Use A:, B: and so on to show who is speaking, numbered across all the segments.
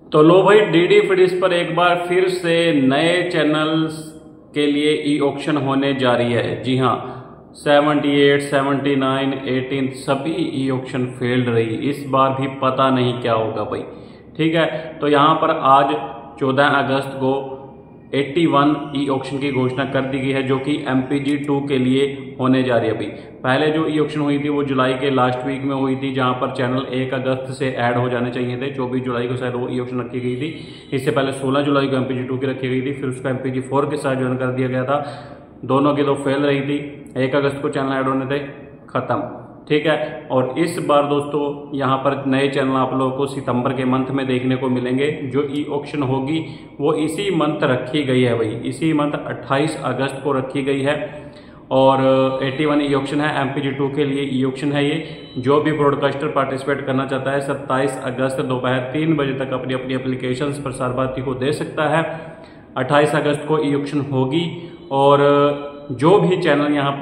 A: तो लो भाई, DD free dish पर एक बार फिर से नए चैनल्स के लिए ई ऑक्शन होने जा रही है। जी हाँ, 78, 79, 18 सभी ई ऑक्शन फेल्ड रही। इस बार भी पता नहीं क्या होगा भाई। ठीक है, तो यहाँ पर आज 14 अगस्त को 81 ई ऑक्शन की घोषणा कर दी गई है, जो कि MPG 2 के लिए होने जा रही है। अभी पहले जो ई ऑक्शन हुई थी वो जुलाई के लास्ट वीक में हुई थी, जहां पर चैनल 1 अगस्त से ऐड हो जाने चाहिए थे। 24 जुलाई को शायद वो ई ऑक्शन रखी गई थी। इससे पहले 16 जुलाई को MPG 2 की रखी गई थी, फिर उसका MPG 4 के साथ ज्वाइन कर दिया गया था। दोनों की तो फेल रही थी। 1 अगस्त को चैनल ऐड होने थे, खत्म। ठीक है, और इस बार दोस्तों यहाँ पर नए चैनल आप लोगों को सितंबर के मंथ में देखने को मिलेंगे। जो ई ऑक्शन होगी वो इसी मंथ रखी गई है भाई, इसी मंथ 28 अगस्त को रखी गई है। और 81 ई ऑक्शन है, MPG 2 के लिए ई ऑक्शन है ये। जो भी ब्रॉडकास्टर पार्टिसिपेट करना चाहता है 27 अगस्त दोपहर 3 बजे तक अपनी अपनी एप्लीकेशंस प्रसार भारती को दे सकता है। 28 अगस्त को ई ऑक्शन होगी और जो भी चैनल यहाँ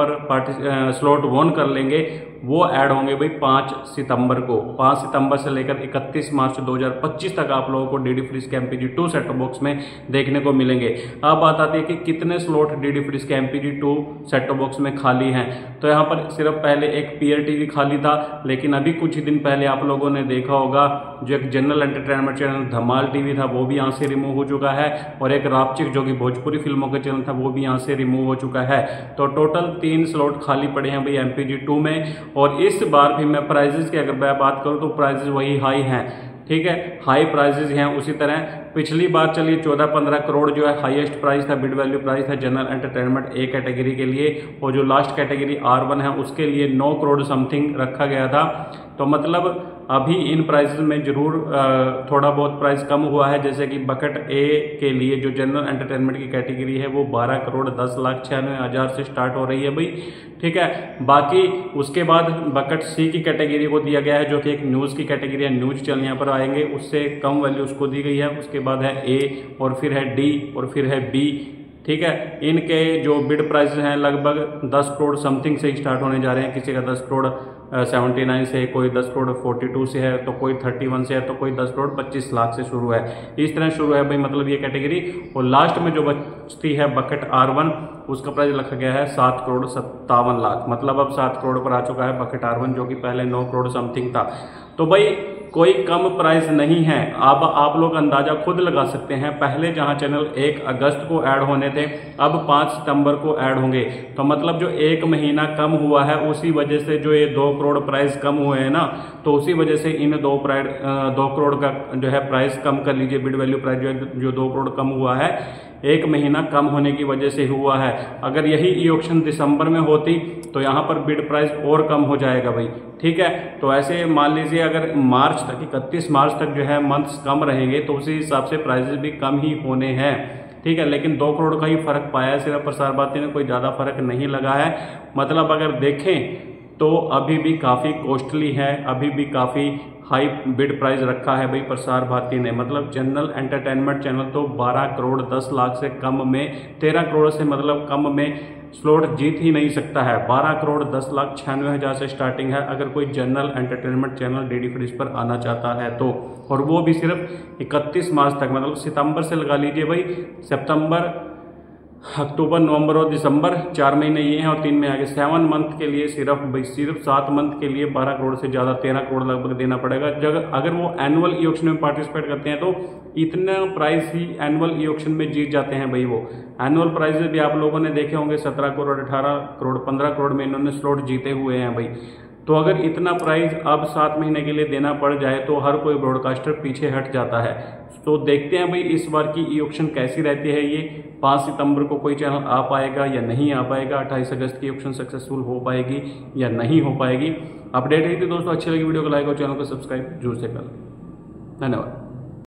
A: पर स्लॉट वॉन कर लेंगे वो ऐड होंगे भाई 5 सितंबर को। 5 सितंबर से लेकर 31 मार्च 2025 तक आप लोगों को डीडी फ्रीज के MPG 2 सेट टॉप बॉक्स में देखने को मिलेंगे। अब बात आती है कि कितने स्लॉट डीडी फ्रीज के MPG 2 सेट टॉप बॉक्स में खाली हैं। तो यहाँ पर सिर्फ पहले एक पीयर टीवी खाली था, लेकिन अभी कुछ ही दिन पहले आप लोगों ने देखा होगा जो एक general entertainment channel Dhamaal TV था वो भी यहाँ से रिमूव हो चुका है, और एक रापचिक जो कि भोजपुरी फिल्मों का चैनल था वो भी यहाँ से रिमूव हो चुका है। तो टोटल 3 स्लॉट खाली पड़े हैं भाई MPG 2 में। और इस बार भी मैं प्राइजेस की अगर मैं बात करूं तो प्राइजेस वही हाई हैं। ठीक है, हाई प्राइजेस हैं। उसी तरह पिछली बार चलिए 14-15 करोड़ जो है हाईएस्ट प्राइस था, बिड वैल्यू प्राइस था जनरल एंटरटेनमेंट A कैटेगरी के लिए, और जो लास्ट कैटेगरी R1 है उसके लिए 9 करोड़ समथिंग रखा गया था। तो मतलब अभी इन प्राइसेस में जरूर थोड़ा बहुत प्राइस कम हुआ है। जैसे कि बकेट A के लिए जो जनरल एंटरटेनमेंट की कैटेगरी है वो 12 करोड़ 10,96,000 से स्टार्ट हो रही है भाई। ठीक है, बाकी उसके बाद बकेट C की कैटेगरी को दिया गया है, जो कि एक न्यूज़ की कैटेगरी है। न्यूज़ चैनल यहाँ पर आएंगे, उससे कम वैल्यू उसको दी गई है। उसके बाद है A और फिर है D और फिर है B। ठीक है, इनके जो बिड प्राइस हैं लगभग 10 करोड़ समथिंग से स्टार्ट होने जा रहे हैं। किसी का 10 करोड़ 79 से, कोई 10 करोड़ 42 से है, तो कोई 31 से है, तो कोई 10 करोड़ 25 लाख से शुरू है। इस तरह शुरू है भाई मतलब ये कैटेगरी। और लास्ट में जो बचती है बकेट R1, उसका प्राइस रखा गया है 7 करोड़ 57 लाख। मतलब अब 7 करोड़ पर आ चुका है बकेट R1, जो कि पहले 9 करोड़ समथिंग था। तो भाई कोई कम प्राइस नहीं है। अब आप लोग अंदाजा खुद लगा सकते हैं। पहले जहां चैनल 1 अगस्त को ऐड होने थे, अब 5 सितंबर को ऐड होंगे। तो मतलब जो 1 महीना कम हुआ है, उसी वजह से जो ये 2 करोड़ प्राइस कम हुए हैं ना, तो उसी वजह से इन 2 करोड़ का जो है प्राइस कम कर लीजिए। बिड वैल्यू प्राइस जो 2 करोड़ कम हुआ है 1 महीना कम होने की वजह से हुआ है। अगर यही ई ऑक्शन दिसंबर में होती तो यहाँ पर बिड प्राइस और कम हो जाएगा भाई। ठीक है, तो ऐसे मान लीजिए अगर मार्च तक 31 मार्च तक जो है मंथ्स कम रहेंगे, तो उसी हिसाब से प्राइजेस भी कम ही होने हैं। ठीक है, लेकिन 2 करोड़ का ही फर्क पाया है सिर्फ प्रसार भारती ने, कोई ज्यादा फर्क नहीं लगा है। मतलब अगर देखें तो अभी भी काफी कॉस्टली है, अभी भी काफी हाई बिड प्राइस रखा है भाई प्रसार भारती ने। मतलब जनरल एंटरटेनमेंट चैनल तो 12 करोड़ 10 लाख से कम में, 13 करोड़ से मतलब कम में स्लॉट जीत ही नहीं सकता है। 12 करोड़ 10,96,000 से स्टार्टिंग है अगर कोई general entertainment channel DD free dish पर आना चाहता है तो। और वो भी सिर्फ 31 मार्च तक, मतलब सितंबर से लगा लीजिए भाई, सितंबर, अक्टूबर, नवंबर और दिसंबर 4 महीने ये हैं और 3 में आगे 7 मंथ के लिए सिर्फ 7 मंथ के लिए 12 करोड़ से ज़्यादा 13 करोड़ लगभग देना पड़ेगा। अगर वो एनुअल ई ऑक्शन में पार्टिसिपेट करते हैं तो इतना प्राइस ही एनुअल ई ऑक्शन में जीत जाते हैं भाई। वो एनुअल प्राइजेस भी आप लोगों ने देखे होंगे, 17 करोड़ 18 करोड़ 15 करोड़ में इन्होंने स्लॉट जीते हुए हैं भाई। तो अगर इतना प्राइस अब 7 महीने के लिए देना पड़ जाए तो हर कोई ब्रॉडकास्टर पीछे हट जाता है। तो देखते हैं भाई इस बार की ई ऑक्शन कैसी रहती है। ये 5 सितंबर को कोई चैनल आ पाएगा या नहीं आ पाएगा, 28 अगस्त की ऑक्शन सक्सेसफुल हो पाएगी या नहीं हो पाएगी। अपडेट रही थी दोस्तों, अच्छी लगी वीडियो को लाइक और चैनल को सब्सक्राइब जरूर से कर लें। धन्यवाद।